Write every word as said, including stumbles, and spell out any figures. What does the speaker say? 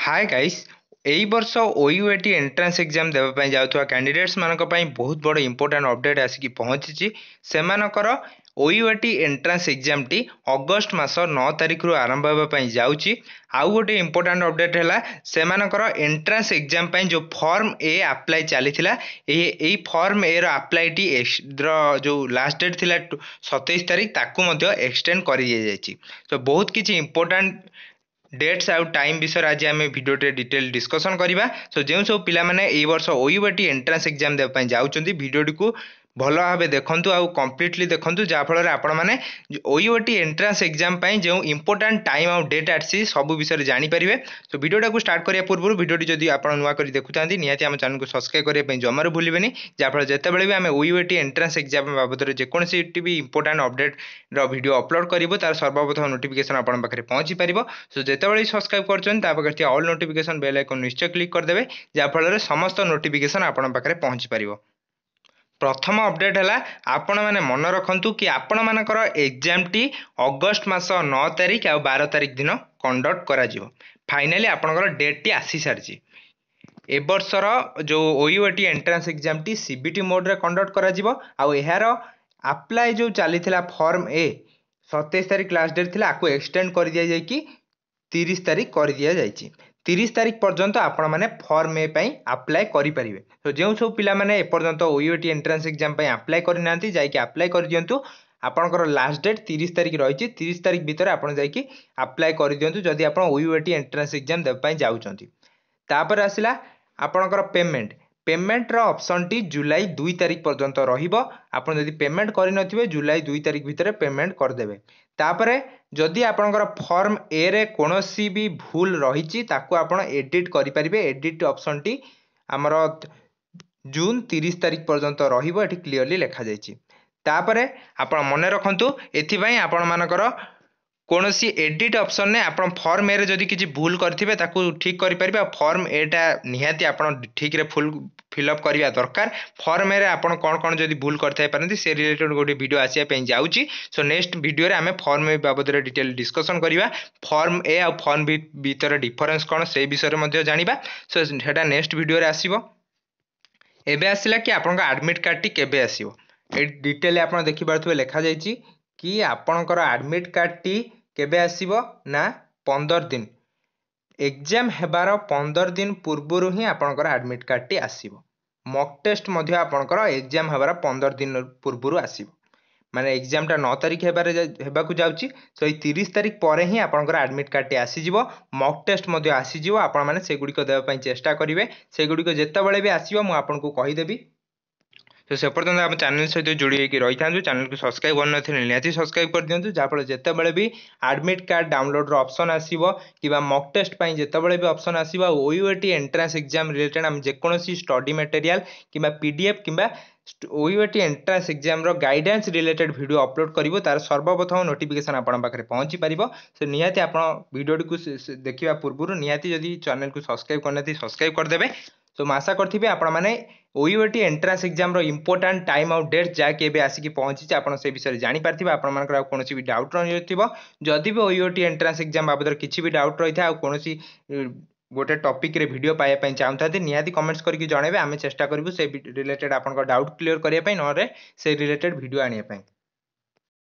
Hi guys एई वर्ष OUAT entrance exam देवा पई जाउथवा कैंडिडेट्स मानक पई बहुत बड़ इंपोर्टेंट अपडेट आसिकी पहुंची सेमानकर ओयूएटी एंट्रांस एग्जाम टी अगस्त मास नौ तारिख रु आरंभ होबा पई जाउची। आउ गोटे इंपोर्टेंट अपडेट हैला सेमानकर एंट्रांस एग्जाम पई जो फॉर्म ए अप्लाई चलीथिला ए एई फॉर्म ए रो अप्लाई टी जो लास्ट डेट थिला सत्ताईस तारिख ताकू मध्ये एक्सटेंड करि जायछि। तो बहुत किछि इंपोर्टेंट डेट्स आउ टाइम विषय आज आम भिडियो डिटेल डिस्कसन करवा। सो जो सब पिला माने ए वर्ष ओयूएटी एंट्रांस एग्जाम देवा पई जाउचंदी भिडियो को भल भाव देखंतु आउ कंप्लीटली देखंतु जा फल आपण माने ओयूएटी एंट्रांस एग्जाम पई जो इंपोर्टेंट टाइम आउ डेट आसी सब विषय जानि परिबे। तो भिडियोटा को स्टार्ट करिया पूर्व भिडियोटी जदि आपण नुवा करी देखुतांती निहाती हम चैनल को सब्सक्राइब करिया पई जमार भूलिबेनी जा फल जते बेले भी हम ओयूएटी एंट्रांस एग्जाम बाबद रे जे कोनसी भी इंपोर्टेंट अपडेट रो वीडियो अपलोड करिवो तार सर्वप्रथम नोटिफिकेशन आपण पाखरे पहुंची परिबो। सो जते बेले सब्सक्राइब करछन ता पाखरे ऑल नोटिफिकेशन बेल आइकन निश्चय क्लिक कर देबे जा फल रे समस्त नोटिफिकेशन आपण पाखरे पहुंची परिबो। प्रथम अपडेट है आपण मैंने मन रखु कि आपण मानकर एग्जाम टी अगस्त मास नौ तारिख आ बारह तारिख दिन कंडक्ट करा जिवो। फाइनली आपणकर डेट टी आसी सारी ए वर्षर जो ओयूएटी एंट्रांस एग्जाम टी सीबीटी मोड रे कंडक्ट करा जिवो। आ एहार अप्लाई जो चली फॉर्म ए सत्ताईस तारिख लास्ट डेट थिला आकु एक्सटेंड कर दिया जाय कि तीस तारिख कर दिया जायछि। तीस तारिख पर्यंत आपण माने फॉर्म ए पई अप्लाई करि परिबे। तो जो सब पिला माने ए पर्यंत ओयूएटी एंट्रांस एग्जाम पई अप्लाई करि नांती जाय कि अप्लाई कर दियंतु। आपनकर लास्ट डेट तीस तारिख रहिछि तीस तारिख भीतर आपण जाय कि अप्लाई कर दियंतु जदि आपण ओयूएटी एंट्रांस एग्जाम देब पई जाउचंती। तापर आसिला आपनकर पेमेंट पेमेंट रो ऑप्शन टी जुलाई दो तारिख पर्यंत रहिबो। आपण जदि पेमेंट करि नथिबे जुलाई दो तारिख भीतर पेमेंट कर देबे। तापरे जदि आपनकर फॉर्म ए रे कोनोसी भी भूल रहिछि ताकू आपण एडिट करि परिबे। एडिट ऑप्शन टी हमर जून तीस तारिख पर्यंत रहिबो एठी क्लियरली लिखा जायछि। तापरे आपण मने रखंतु एथि पई आपण मानकर कोनोसी एडिट ऑप्शन ने आपण फॉर्म ए रे जदि किछि भूल करथिबे ताकू ठीक करि परिबे। फॉर्म ए टा निहाती आपण ठीक रे फुल फिलअप करिया दरकार। फॉर्म ए रे आपण कोन कोन जदि भूल करथाय परंती से रिलेटेड गोटे वीडियो आसिया पई जाउची। सो नेक्स्ट वीडियो रे हमें फॉर्म ए बाबद रे डिटेल डिस्कशन करिवा। फॉर्म ए आ फॉर्म बी भीतर डिफरेंस कोन से विषय रे मध्ये जानिबा। सो हेटा नेक्स्ट वीडियो रे आसीबो। एबे आसिला कि आपण एडमिट कार्ड टी केबे आसीबो ए डिटेल आपण देखि पारथुबे लिखा जायछि कि आपणकर एडमिट कार्ड टी केबे आसीबो ना पंद्रह दिन एग्जाम हेबार पंद्रह दिन पूर्वरु ही आपणकर एडमिट कार्ड टी आसीबो। मॉक टेस्ट मध्ये आपणकर एग्जाम हेबार पंद्रह दिन पूर्वरु आसीबो। माने एग्जाम टा नौ तारिख हेबारे हेबाकु जाउची। सो तीस तारिख परे ही आपणकर एडमिट कार्ड टी आसी जिवो। मॉक टेस्ट मध्ये आसी जिवो। आपण माने से गुडी को देबा पई चेष्टा करिवे। से गुडी को जेते बेले भी आसीबो मु आपन को कहि देबी। तो से पर्यंत आप चैनल सहित जोड़ी होकर रही था चैनल को सब्सक्राइब करना निहाती सब्सक्राइब कर दिंतु जहाँफल जिते बड़े भी एडमिट कार्ड डाउनलोड ऑप्शन आसीबो कि मॉक टेस्ट पई जिते बड़े भी ऑप्शन आसीबो ओयूएटी एंट्रांस एग्जाम रिलेटेड हम जेकोसी स्टडी मटेरियल कि पीडीएफ कि ओयूएटी एंट्रांस एग्जाम रो गाइडेंस रिलेटेड वीडियो अपलोड करिवो तार सर्वप्रथम नोटिफिकेशन आपण पाखरे पहुंची परिबो। सो निहाती आपण वीडियो को देखिबा पूर्व निहाती जदि चैनल को सब्सक्राइब करनाती सब्सक्राइब कर देबे। तो मैं आशा करथिबे आपण माने ओयूएटी एंट्रांस एग्जाम रो इंपोर्टेंट टाइम आउट डेट जा के बे आसी की पहुंची आपण से विषय जानि पारथिबे। आपण मानकर कोनोसी भी डाउट रहिथिबो जदि भी ओयूएटी एंट्रांस एग्जाम बाबद किछि भी डाउट रहिथा आ कोनोसी गोटे टॉपिक रे वीडियो पाए पई चाहउथाती निहाती कमेंट्स करके जणेबे। आमे चेष्टा करबु से रिलेटेड आपन डाउट क्लियर करिया पई नरे से रिलेटेड वीडियो आनिया पई।